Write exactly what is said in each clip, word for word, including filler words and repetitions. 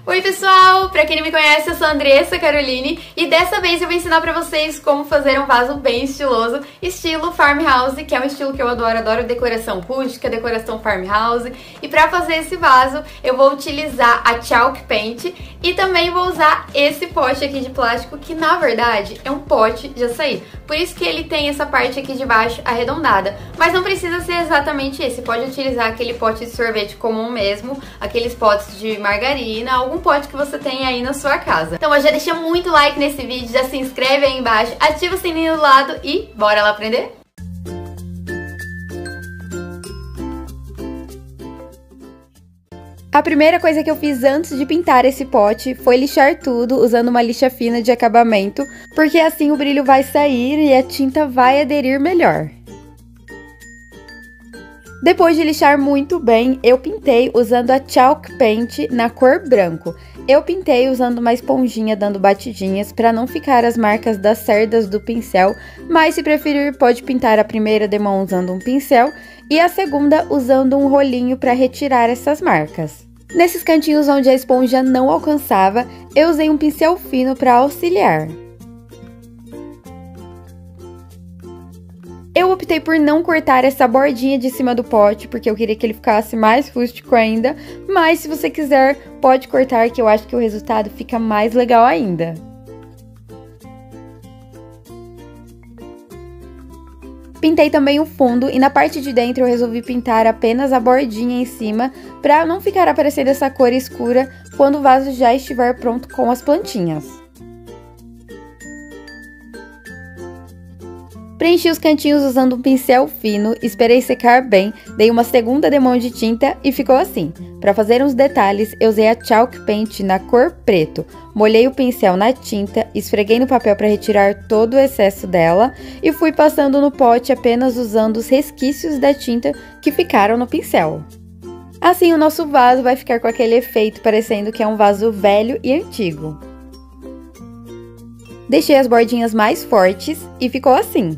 Oi pessoal, pra quem não me conhece, eu sou a Andressa Caroline e dessa vez eu vou ensinar pra vocês como fazer um vaso bem estiloso, estilo farmhouse, que é um estilo que eu adoro, adoro decoração rústica, decoração farmhouse. E pra fazer esse vaso eu vou utilizar a Chalk Paint e também vou usar esse pote aqui de plástico, que na verdade é um pote de açaí. Por isso que ele tem essa parte aqui de baixo arredondada, mas não precisa ser exatamente esse, pode utilizar aquele pote de sorvete comum mesmo, aqueles potes de margarina, algum pote que você tem aí na sua casa. Então já deixa muito like nesse vídeo, já se inscreve aí embaixo, ativa o sininho do lado e bora lá aprender? A primeira coisa que eu fiz antes de pintar esse pote foi lixar tudo usando uma lixa fina de acabamento, porque assim o brilho vai sair e a tinta vai aderir melhor. Depois de lixar muito bem, eu pintei usando a Chalk Paint na cor branco. Eu pintei usando uma esponjinha dando batidinhas para não ficar as marcas das cerdas do pincel, mas se preferir pode pintar a primeira demão usando um pincel e a segunda usando um rolinho para retirar essas marcas. Nesses cantinhos onde a esponja não alcançava, eu usei um pincel fino para auxiliar. Eu optei por não cortar essa bordinha de cima do pote, porque eu queria que ele ficasse mais rústico ainda, mas se você quiser, pode cortar, que eu acho que o resultado fica mais legal ainda. Pintei também o fundo e na parte de dentro eu resolvi pintar apenas a bordinha em cima, para não ficar aparecendo essa cor escura quando o vaso já estiver pronto com as plantinhas. Preenchi os cantinhos usando um pincel fino, esperei secar bem, dei uma segunda demão de tinta e ficou assim. Para fazer uns detalhes, eu usei a Chalk Paint na cor preto, molhei o pincel na tinta, esfreguei no papel para retirar todo o excesso dela e fui passando no pote apenas usando os resquícios da tinta que ficaram no pincel. Assim o nosso vaso vai ficar com aquele efeito parecendo que é um vaso velho e antigo. Deixei as bordinhas mais fortes e ficou assim.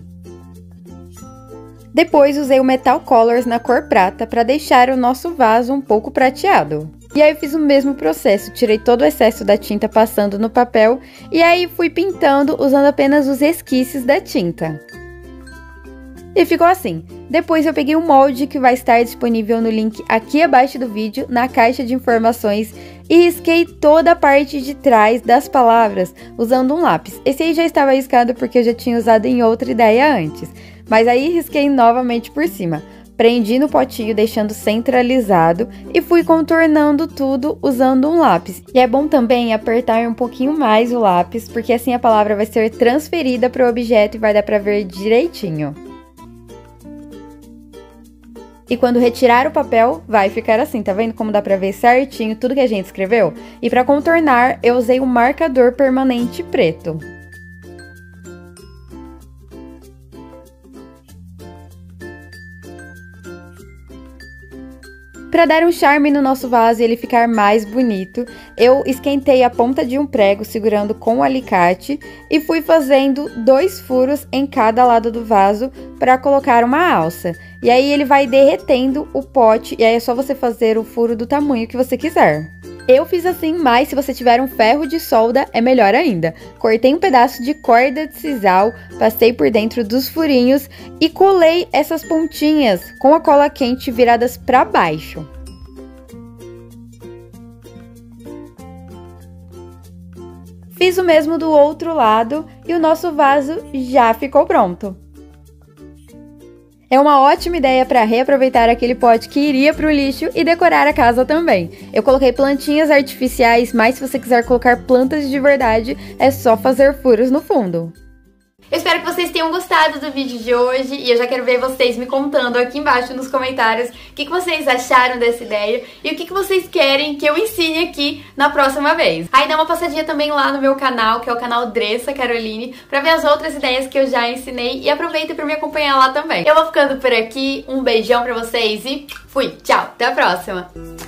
Depois usei o Metal Colors na cor prata para deixar o nosso vaso um pouco prateado. E aí eu fiz o mesmo processo, tirei todo o excesso da tinta passando no papel e aí fui pintando usando apenas os resquícios da tinta. E ficou assim. Depois eu peguei um molde que vai estar disponível no link aqui abaixo do vídeo, na caixa de informações, e risquei toda a parte de trás das palavras usando um lápis. Esse aí já estava riscado porque eu já tinha usado em outra ideia antes, mas aí risquei novamente por cima. Prendi no potinho deixando centralizado e fui contornando tudo usando um lápis. E é bom também apertar um pouquinho mais o lápis, porque assim a palavra vai ser transferida para o objeto e vai dar para ver direitinho. E quando retirar o papel, vai ficar assim, tá vendo como dá pra ver certinho tudo que a gente escreveu? E pra contornar, eu usei um marcador permanente preto. Para dar um charme no nosso vaso e ele ficar mais bonito, eu esquentei a ponta de um prego segurando com o alicate e fui fazendo dois furos em cada lado do vaso para colocar uma alça. E aí ele vai derretendo o pote e aí é só você fazer o furo do tamanho que você quiser. Eu fiz assim, mas se você tiver um ferro de solda, é melhor ainda. Cortei um pedaço de corda de sisal, passei por dentro dos furinhos e colei essas pontinhas com a cola quente viradas para baixo. Fiz o mesmo do outro lado e o nosso vaso já ficou pronto. É uma ótima ideia para reaproveitar aquele pote que iria para o lixo e decorar a casa também. Eu coloquei plantinhas artificiais, mas se você quiser colocar plantas de verdade, é só fazer furos no fundo. Eu espero que vocês tenham gostado do vídeo de hoje e eu já quero ver vocês me contando aqui embaixo nos comentários o que, que vocês acharam dessa ideia e o que, que vocês querem que eu ensine aqui na próxima vez. Aí dá uma passadinha também lá no meu canal, que é o canal Andressa Caroline, pra ver as outras ideias que eu já ensinei e aproveita pra me acompanhar lá também. Eu vou ficando por aqui, um beijão pra vocês e fui! Tchau, até a próxima!